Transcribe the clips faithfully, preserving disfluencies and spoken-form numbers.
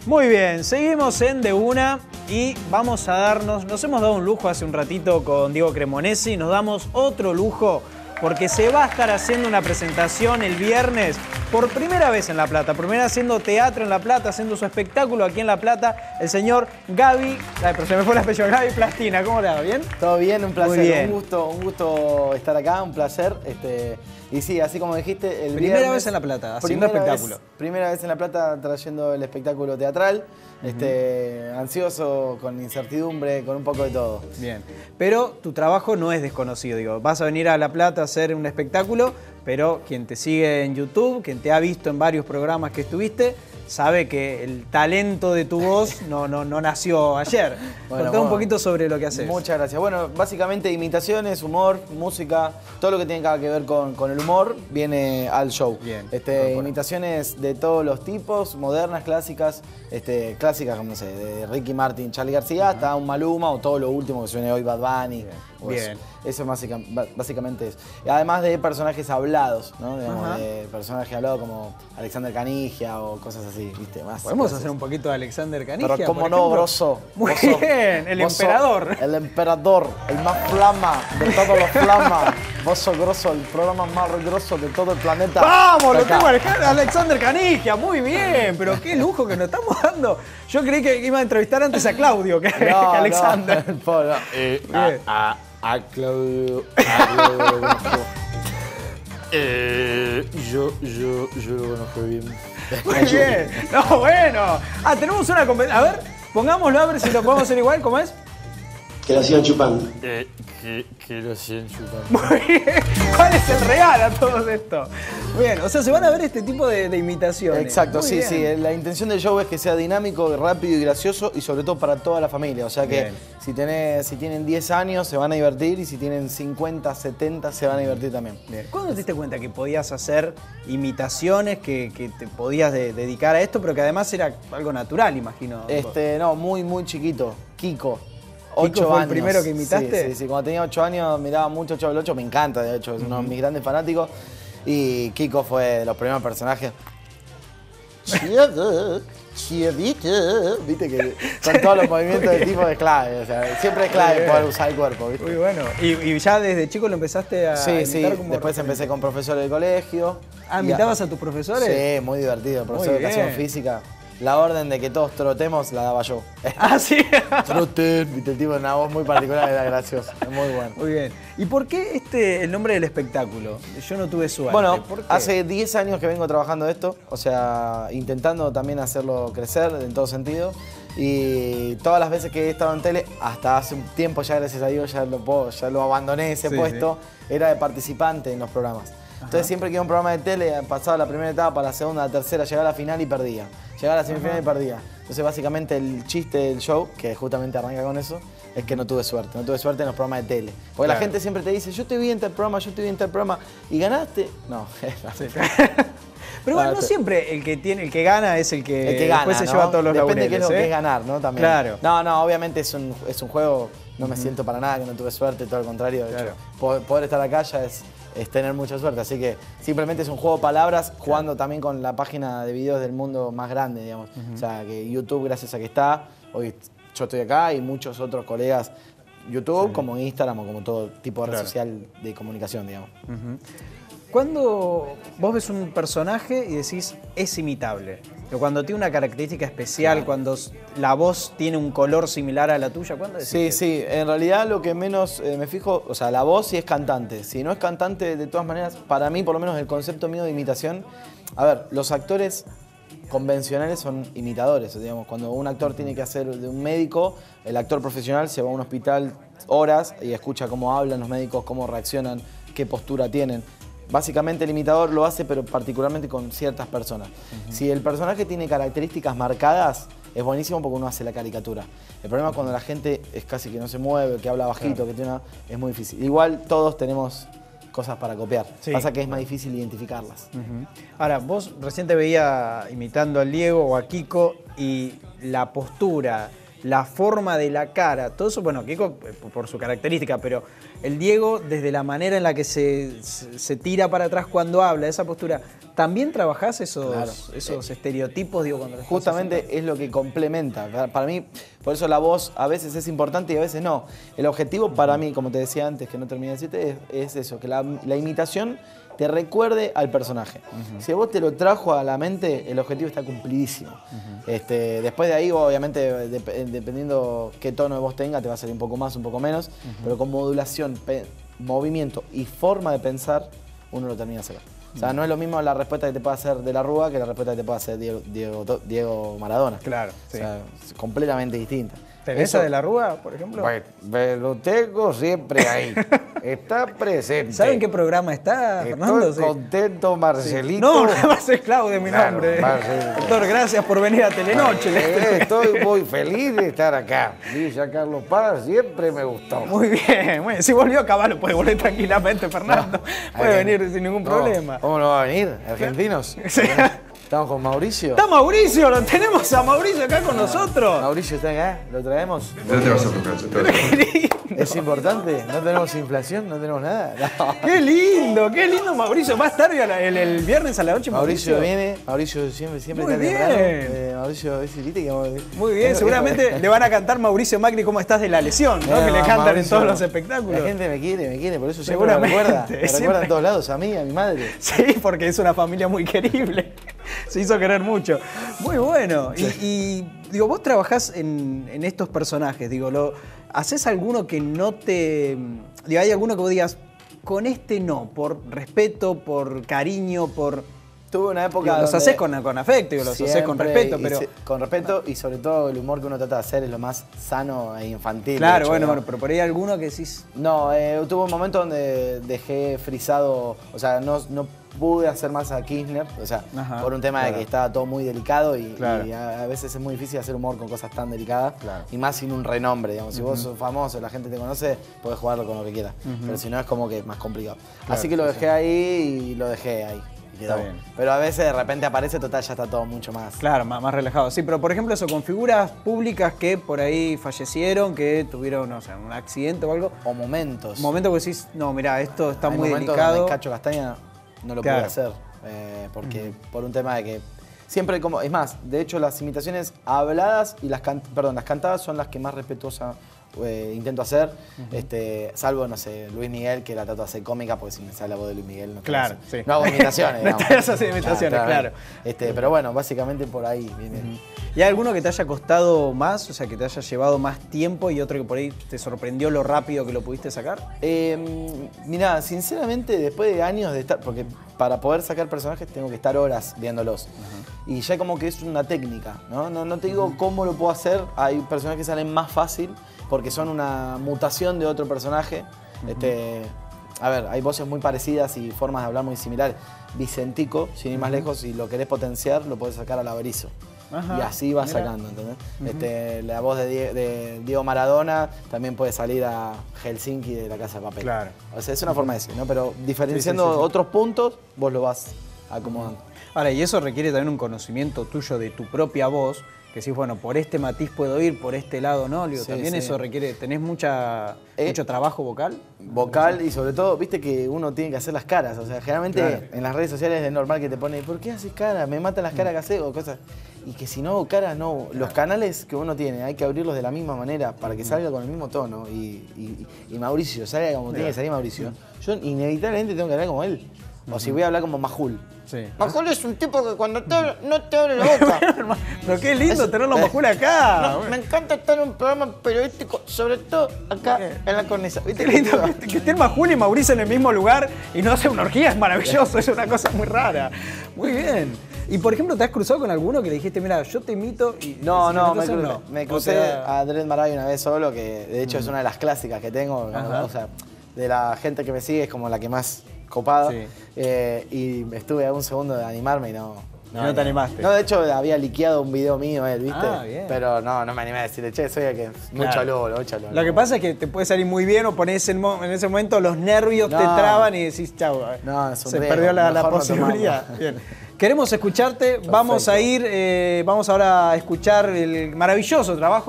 Muy bien, seguimos en De Una y vamos a darnos, nos hemos dado un lujo hace un ratito con Diego Cremonesi, nos damos otro lujo porque se va a estar haciendo una presentación el viernes por primera vez en La Plata, por primera vez haciendo teatro en La Plata, haciendo su espectáculo aquí en La Plata, el señor Gaby, ay, pero se me fue el apellido, Gaby Plastina, ¿cómo le va? ¿Bien? Todo bien, un placer, Muy bien. un gusto, un gusto estar acá, un placer. Este, y sí, así como dijiste, el Primera viernes, vez en La Plata, haciendo primera espectáculo. Vez, primera vez en La Plata trayendo el espectáculo teatral, uh-huh. este, ansioso, con incertidumbre, con un poco de todo. Bien, pero tu trabajo no es desconocido, digo, vas a venir a La Plata a hacer un espectáculo, pero quien te sigue en YouTube, quien te ha visto en varios programas que estuviste, sabe que el talento de tu voz no, no, no nació ayer. Bueno, Contá bueno, un poquito sobre lo que haces. Muchas gracias. Bueno, básicamente imitaciones, humor, música, todo lo que tenga que ver con, con el humor viene al show. Bien. Este, bueno, bueno. Imitaciones de todos los tipos, modernas, clásicas, este, clásicas, como no sé, de Ricky Martin, Charly García, uh-huh. hasta un Maluma o todo lo último que suene hoy, Bad Bunny. Bien. Pues, Bien. Eso básica, básicamente es. Además de personajes hablados, ¿no? Digamos, uh-huh. de personajes hablados como Alexander Canigia o cosas así, ¿viste? Más Podemos cosas. hacer un poquito de Alexander Canigia. Pero cómo por no, ejemplo. grosso. Muy grosso, bien, el grosso, emperador. El emperador, el más flama de todos los flamas. Vos sos grosso, el programa más grosso de todo el planeta. ¡Vamos! Lo tengo a Alexander Canigia, muy bien, pero qué lujo que nos estamos dando. Yo creí que iba a entrevistar antes a Claudio que, no, que a Alexander. No, no, no. Eh, a, a, a Claudio. A Claudio eh, yo, yo, yo lo conozco bien. Muy bien. No, bueno. Ah, tenemos una competencia. A ver, pongámoslo a ver si lo podemos hacer igual. ¿Cómo es? Que lo sigan chupando. Eh, que, que lo sigan chupando. Muy bien. ¿Cuál es el real a todo esto? Muy bien, o sea, se van a ver este tipo de, de imitaciones. Exacto, Muy sí, bien. sí. La intención del show es que sea dinámico, rápido y gracioso y sobre todo para toda la familia. O sea que si, tenés, si tienen diez años se van a divertir y si tienen cincuenta, setenta se van a divertir también. Bien. ¿Cuándo te diste cuenta que podías hacer imitaciones, que, que te podías de, dedicar a esto, pero que además era algo natural, imagino? Este, no, muy, muy chiquito. Kiko. ¿Kiko fue años. el primero que imitaste? Sí, sí, sí. Cuando tenía ocho años miraba mucho Chavo del ocho, me encanta, de hecho, es uno de mis grandes fanáticos. Y Kiko fue de los primeros personajes. Chido, chiedito. Viste que con todos los movimientos del tipo es clave, o sea, siempre es clave poder usar el cuerpo, ¿viste? Muy bueno. ¿Y, y ya desde chico lo empezaste a Sí, imitar sí, como después referente? empecé con profesores del colegio. Ah, ¿imitabas a tus profesores? Sí, muy divertido, profesor de educación física. La orden de que todos trotemos la daba yo. Ah, sí. Troten, viste, el tipo de una voz muy particular, era gracioso, es muy bueno. Muy bien. ¿Y por qué este, el nombre del espectáculo? Yo no tuve suerte. Bueno, ¿Por qué? hace diez años que vengo trabajando esto, o sea, intentando también hacerlo crecer en todo sentido. Y todas las veces que he estado en tele, hasta hace un tiempo ya, gracias a Dios, ya lo, puedo, ya lo abandoné ese sí, puesto, sí. Era de participante en los programas. Entonces Ajá. siempre que iba a un programa de tele, pasaba la primera etapa, la segunda, la tercera, llegaba a la final y perdía. Llegaba a la semifinal Ajá. y perdía. Entonces básicamente el chiste del show, que justamente arranca con eso, es que no tuve suerte. No tuve suerte en los programas de tele. Porque claro. la gente siempre te dice, yo te vi en tal programa, yo te vi en tal programa, y ganaste. No, sí. Pero bueno, no siempre el que tiene, el que gana es el que, el que gana, después se ¿no? lleva todos los Depende laureles. de qué es lo ¿eh? que es ganar, ¿no? También. Claro. No, no, obviamente es un, es un juego, no me uh-huh. siento para nada que no tuve suerte, todo lo contrario. De claro. hecho, poder, poder estar acá ya es, es tener mucha suerte. Así que simplemente es un juego de palabras, claro. jugando también con la página de videos del mundo más grande, digamos. Uh-huh. O sea, que YouTube, gracias a que está, hoy yo estoy acá y muchos otros colegas, YouTube, sí. como Instagram o como todo tipo de red claro. social de comunicación, digamos. Uh-huh. Cuando vos ves un personaje y decís, es imitable, pero cuando tiene una característica especial, claro. cuando la voz tiene un color similar a la tuya, ¿cuándo decís? Sí, sí, en realidad lo que menos eh, me fijo, o sea, la voz sí es cantante. Si no es cantante, de todas maneras, para mí, por lo menos el concepto mío de imitación, a ver, los actores convencionales son imitadores, digamos, cuando un actor tiene que hacer de un médico, el actor profesional se va a un hospital horas y escucha cómo hablan los médicos, cómo reaccionan, qué postura tienen. Básicamente el imitador lo hace, pero particularmente con ciertas personas. Uh-huh. Si el personaje tiene características marcadas, es buenísimo porque uno hace la caricatura. El problema es cuando la gente es casi que no se mueve, que habla bajito, claro. que tiene una, es muy difícil. Igual todos tenemos cosas para copiar. Sí. Pasa que es más difícil identificarlas. Uh-huh. Ahora, vos recién te veía imitando al Diego o a Kiko y la postura la forma de la cara, todo eso, bueno, Kiko eh, por su característica, pero el Diego, desde la manera en la que se, se, se tira para atrás cuando habla, esa postura, ¿también trabajás esos, Claro. esos estereotipos, digo, cuando lo estás Justamente haciendo? es lo que complementa. Para- Para mí, por eso la voz a veces es importante y a veces no. El objetivo para mí, como te decía antes, que no terminé de decirte, es, es eso, que la, la imitación te recuerde al personaje. Uh-huh. Si a vos te lo trajo a la mente, el objetivo está cumplidísimo. Uh-huh. este, después de ahí, obviamente, dep dependiendo qué tono de voz tenga, te va a salir un poco más, un poco menos, uh-huh. pero con modulación, movimiento y forma de pensar, uno lo termina de sacar. O sea, no es lo mismo la respuesta que te puede hacer De la Rúa que la respuesta que te puede hacer Diego, Diego, Diego Maradona. Claro, sí. O sea, es completamente distinta. ¿Teresa de la Rúa, por ejemplo? Bueno, me lo tengo siempre ahí. Está presente. ¿Saben qué programa está, Fernando? Estoy contento, Marcelito. No, no va a ser Claudio mi Claro, nombre. Marcelito. Doctor, gracias por venir a Telenoche. Eh, estoy muy feliz de estar acá. Villa Carlos Paz siempre me gustó. Muy bien, muy bien. Si volvió a Caballo, puede volver tranquilamente, Fernando. No, puede ahí- venir sin ningún no, problema. ¿Cómo no va a venir? ¿Argentinos? Sí. Estamos con Mauricio. Está Mauricio, lo tenemos a Mauricio acá con nosotros. Mauricio está acá, lo traemos. No te vas a tocar, yo te vas a tocar. Qué lindo. Es importante, no tenemos inflación, no tenemos nada. No. Qué lindo, qué lindo Mauricio. Va a estar el, el- el viernes a la noche. Mauricio viene, Mauricio siempre, siempre Muy está bien. temprano. Eh, Mauricio, ¿ves? ¿Viste que vamos- Muy bien, Es- seguramente es- le van a cantar Mauricio Macri cómo estás de la lesión, ¿no? Eh, que le ma- cantan en Mauricio, todos los espectáculos. La gente me quiere, me quiere, por eso siempre me Seguramente, recuerda. Me siempre. recuerda en todos lados, a mí, a mi madre. Sí, porque es una familia muy querible. Se hizo querer mucho. Muy bueno. Y, y, digo, vos trabajás en, en estos personajes, digo, lo, ¿haces alguno que no te... Digo, hay alguno que vos digas, con este no, por respeto, por cariño, por... Tuve una época Digo, los donde haces con, con afecto, digo, los haces con siempre, respeto, y pero... se- con respeto y sobre todo el humor que uno trata de hacer es lo más sano e infantil. Claro, de hecho, bueno, ¿no? bueno, pero por ahí hay alguno que decís... No, eh, tuve un momento donde dejé frisado, o sea, no, no pude hacer más a Kirchner, o sea, Ajá, por un tema claro. de que estaba todo muy delicado y, Claro. y a, a veces es muy difícil hacer humor con cosas tan delicadas Claro. y más sin un renombre, digamos. Si vos sos famoso, la gente te conoce, podés jugarlo con lo que quieras, pero si no es como que es más complicado. Así que lo dejé ahí y lo dejé ahí. y quedó. Está bien. Pero a veces de repente aparece, total, ya está todo mucho más. Claro, más, más relajado. Sí, pero por ejemplo eso, con figuras públicas que por ahí fallecieron, que tuvieron, no sé, un accidente o algo. O momentos. Un momento que decís, no, mirá, esto está Hay muy momentos delicado. donde Cacho Castaña no lo Claro. pude hacer. eh, porque por un tema de que siempre como. Es más, de hecho, las imitaciones habladas y las can- perdón, las cantadas son las que más respetuosa eh, intento hacer. este, salvo, no sé, Luis Miguel, que la trato de hacer cómica, porque si me sale la voz de Luis Miguel, no quiero Claro, hacer- sí. no hago imitaciones. No digamos. te vas a hacer imitaciones, Ah, claro. Este, pero bueno, básicamente por ahí viene. ¿Y hay alguno que te haya costado más, o sea, que te haya llevado más tiempo y otro que por ahí te sorprendió lo rápido que lo pudiste sacar? Eh, mirá, sinceramente, después de años de estar, porque para poder sacar personajes tengo que estar horas viéndolos. Y ya como que es una técnica, ¿no? No, no te digo cómo lo puedo hacer, hay personajes que salen más fácil porque son una mutación de otro personaje. este, a ver, hay voces muy parecidas y formas de hablar muy similares. Vicentico, sin ir más lejos, si lo querés potenciar, lo podés sacar al Averizo. Ajá, Y así vas mirá. sacando, ¿entendés? este, la voz de, Die- de Diego Maradona también puede salir a Helsinki de La Casa de Papel. Claro. O sea, es una forma de decir, ¿no? Pero diferenciando Sí, sí, sí, sí. otros puntos, vos lo vas acomodando. Ahora, y eso requiere también un conocimiento tuyo de tu propia voz, que decís, bueno, por este matiz puedo ir, por este lado no. Digo, Sí, también sí. eso requiere, ¿tenés mucha, Eh, mucho trabajo vocal? Vocal y sobre todo, viste que uno tiene que hacer las caras. O sea, generalmente Claro. en las redes sociales es normal que te pone, ¿por qué haces cara? Me matan las caras que haces o cosas. Y que si no hago caras, no. Los canales que uno tiene hay que abrirlos de la misma manera para que salga con el mismo tono. Y, y- y Mauricio salga como tiene que salir Mauricio. Yo inevitablemente tengo que hablar como él. O si voy a hablar como Majul. Sí. Majul es un tipo que cuando te habla, no te abre la boca. Pero qué lindo Es- tenerlo eh, Majul acá. No, me encanta estar en un programa periodístico, sobre todo acá en la cornisa. ¿Viste Qué que lindo digo? que, que estén Majul y Mauricio en el mismo lugar y no hacer una orgía, es maravilloso, es una cosa muy rara. Muy bien. Y por ejemplo, ¿te has cruzado con alguno que le dijiste, mira, yo te imito y... No, si no, me me, metes cru- no? me O crucé sea, a Dred Maray una vez solo, que de hecho es una de las clásicas que tengo. ¿no? Ajá. O sea, de la gente que me sigue es como la que más copada. Sí. Eh, y estuve a un segundo de animarme y no. Y no te animaste. No, de hecho había liqueado un video mío él, ¿viste? Ah, bien. Pero no, no me animé a decirle, che, soy el que. Mucho Claro. lolo, mucho lolo. Lo que pasa es que te puede salir muy bien o ponés en, mo- en ese momento los nervios te No. traban y decís, chau, No, es un se riesgo, perdió la, la mejor no posibilidad. tomarlo. Bien. Queremos escucharte, vamos a ir, eh, vamos ahora a escuchar el maravilloso trabajo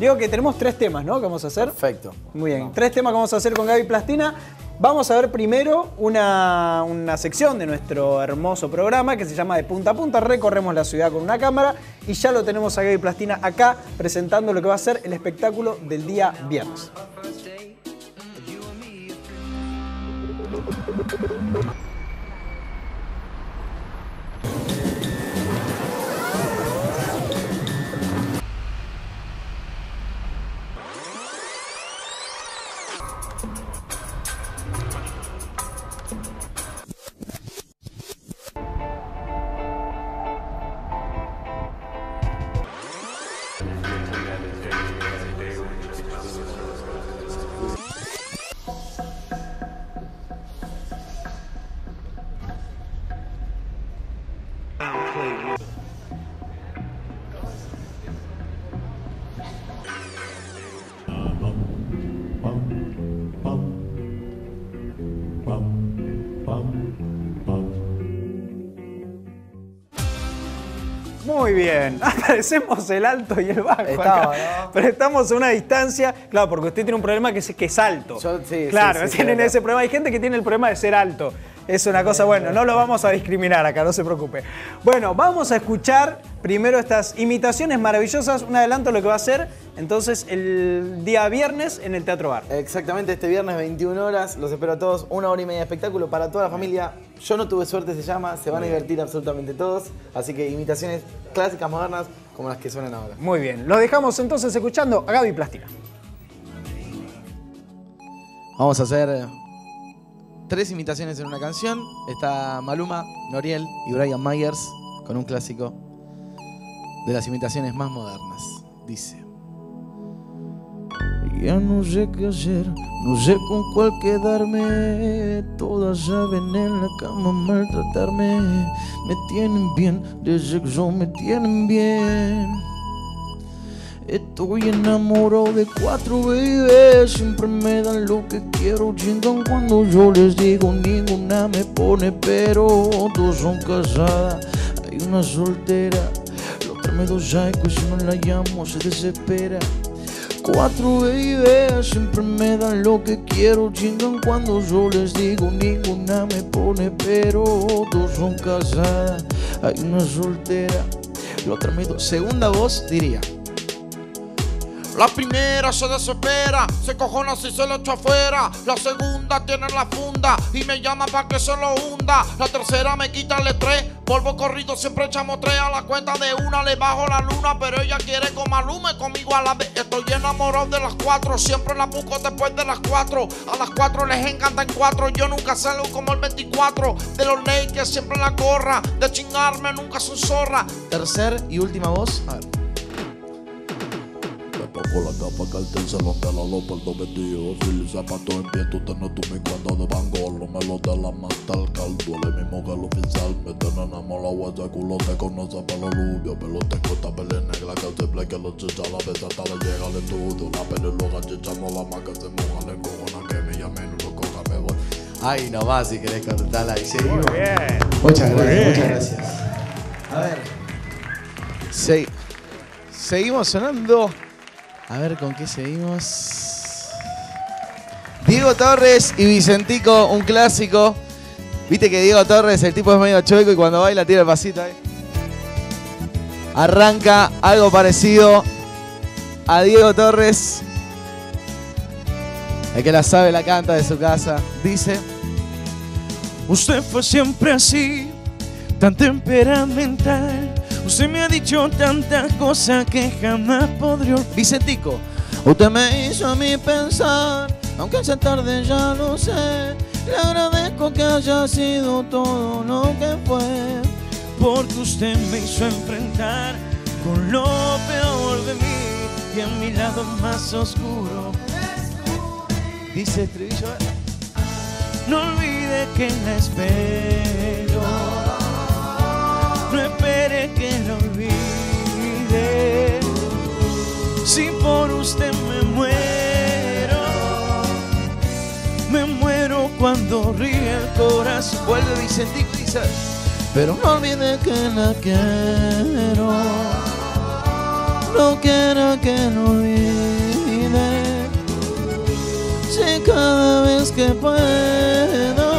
Digo que tenemos tres temas, ¿no? Que vamos a hacer. Perfecto. Muy bien. Tres temas que vamos a hacer con Gaby Plastina. Vamos a ver primero una, una sección de nuestro hermoso programa que se llama De Punta a Punta. Recorremos la ciudad con una cámara y ya lo tenemos a Gaby Plastina acá presentando lo que va a ser el espectáculo del día viernes. Muy bien, aparecemos el alto y el bajo Estaba, acá, ¿no? pero estamos a una distancia, claro, porque usted tiene un problema que es, que es alto. Yo- sí, claro, sí, sí, tienen claro. ese problema. Hay gente que tiene el problema de ser alto. Es una cosa, bueno, no lo vamos a discriminar acá, no se preocupe. Bueno, vamos a escuchar primero estas imitaciones maravillosas, un adelanto de lo que va a ser entonces el día viernes en el Teatro Bar. Exactamente, este viernes veintiuna horas, los espero a todos, una hora y media de espectáculo para toda la familia. Yo no tuve suerte, se llama, se van a divertir absolutamente todos, así que imitaciones clásicas, modernas, como las que suenan ahora. Muy bien, lo dejamos entonces escuchando a Gaby Plastina. Vamos a hacer tres imitaciones en una canción. Está Maluma, Noriel y Brian Myers con un clásico de las imitaciones más modernas. Dice: ya no sé qué hacer, no sé con cuál quedarme. Todas saben en la cama maltratarme. Me tienen bien, de sexo me tienen bien. Estoy enamorado de cuatro bebés, siempre me dan lo que quiero, chingan cuando yo les digo, ninguna me pone pero. Dos son casadas, hay una soltera, la otra me dos psycho y si no la llamo se desespera. Cuatro bebés, siempre me dan lo que quiero, chingan cuando yo les digo, ninguna me pone pero. Dos son casadas, hay una soltera, la otra me dos. Segunda voz diría: la primera se desespera, se cojona si se lo echa afuera. La segunda tiene la funda y me llama para que se lo hunda. La tercera me quita el estrés, polvo corrido siempre echamos tres. A la cuenta de una le bajo la luna, pero ella quiere con Maluma y conmigo a la vez. Estoy enamorado de las cuatro, siempre la busco después de las cuatro. A las cuatro les encantan cuatro, yo nunca salgo como el veinticuatro. De los naked siempre la gorra, de chingarme nunca son zorra. tercer y última voz. A ver. Con la capa calte el salón de la lopa, el doble tío, fil y zapato en pie, tú tenés tu mi cuenta de banco, lo melo de la mata al caldo, el mismo que el oficial, me tienen enamorado ese culo, te conoce pelo rubio, pero tengo esta peli negra que se play que los chicha la vez hasta le llega al estudio, la peli loca chichando la marca se moja, le cojona que me llame, no lo coja, me voy. Ay, nomás si querés contarla y seguimos. Muy bien. Muchas Muy gracias, bien. muchas gracias. A ver. Se- seguimos sonando. A ver con qué seguimos. Diego Torres y Vicentico, un clásico. Viste que Diego Torres, el tipo es medio chueco y cuando baila tira el pasito ahí. Arranca algo parecido a Diego Torres. El que la sabe la canta de su casa. Dice: usted fue siempre así, tan temperamental. Usted me ha dicho tantas cosas que jamás podré olvidar. Vicentico, usted me hizo a mí pensar, aunque esa tarde ya lo sé. Le agradezco que haya sido todo lo que fue, Porque usted me hizo enfrentar con lo peor de mí y a mi lado más oscuro. dice estribillo. No olvide que la espero, no espere que la olvide. Si por usted me muero, me muero cuando ríe el corazón. Vuelve Vicentico y dice: pero no olvide que la quiero, no quiero que lo olvide. cada vez que puedo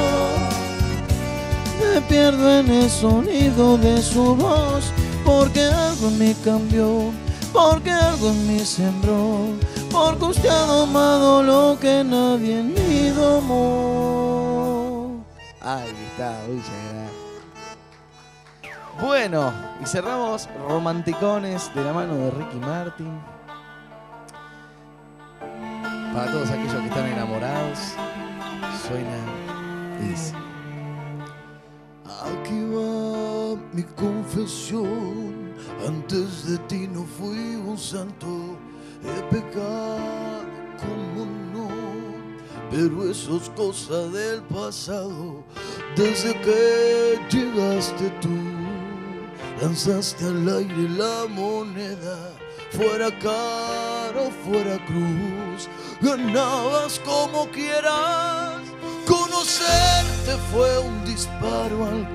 me pierdo en el sonido de su voz, porque algo en mí cambió, porque algo en mí sembró, porque usted ha domado lo que nadie en mí domó. Ahí está, muchas gracias. Bueno, y cerramos Romanticones de la mano de Ricky Martin. Para todos aquellos que están enamorados, suena y dice: Aquí va mi confesión, antes de ti no fui un santo, he pecado como no, pero eso es cosa del pasado. Desde que llegaste tú, lanzaste al aire la moneda, fuera cara o fuera cruz, ganabas como quieras. Conocerte fue un disparo al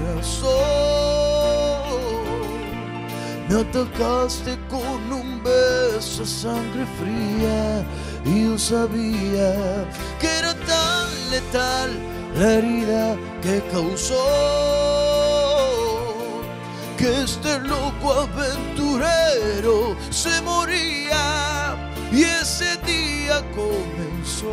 corazón. Me atacaste con un beso a sangre fría y yo sabía que era tan letal la herida que causó que este loco aventurero se moría y ese día comenzó.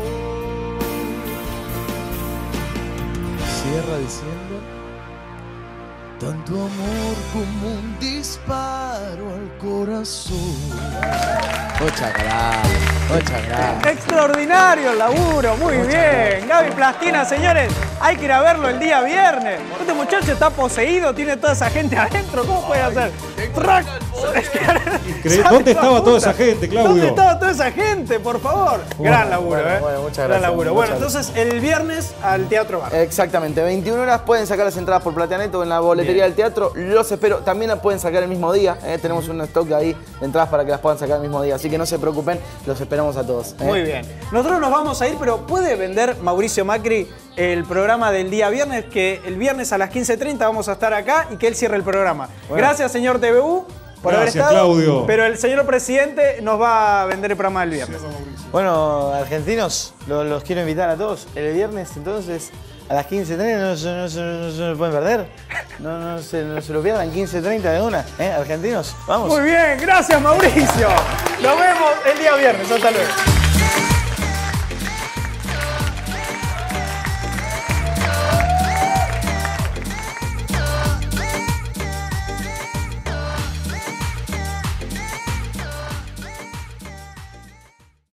Cierra diciendo: tanto amor como un disparo al corazón. Muchas gracias, muchas gracias. Extraordinario el laburo, muy Muchas bien. gracias. Gaby Plastina, señores, hay que ir a verlo el día viernes. Este muchacho está poseído, tiene toda esa gente adentro. ¿Cómo puede hacer? ¡Trac! Increíble. ¿Dónde estaba toda esa gente, Claudio? ¿Dónde estaba toda esa gente, por favor? Gran laburo, bueno, ¿eh? bueno, muchas Gran gracias, laburo. muchas Bueno, entonces el viernes al Teatro Bar. Exactamente, veintiuna horas pueden sacar las entradas por Plateanet o en la boletería Bien. del teatro. Los espero. También las pueden sacar el mismo día. ¿eh? Tenemos un stock ahí de entradas para que las puedan sacar el mismo día. Así que no se preocupen, los esperamos a todos. ¿eh? Muy bien. Nosotros nos vamos a ir, pero ¿puede vender Mauricio Macri el programa del día viernes? Que el viernes a las quince treinta vamos a estar acá y que él cierre el programa. Bueno. Gracias, señor T V U, por haber Gracias, estado. Claudio. Pero el señor presidente nos va a vender el programa del viernes. Bueno, argentinos, lo- los quiero invitar a todos. El viernes, entonces, a las quince treinta no, se- no, se- no se lo pueden perder. No, no, se, no se lo pierdan, quince treinta de una. ¿eh? Argentinos, vamos. Muy bien, gracias, Mauricio. Nos vemos el día viernes. Hasta luego.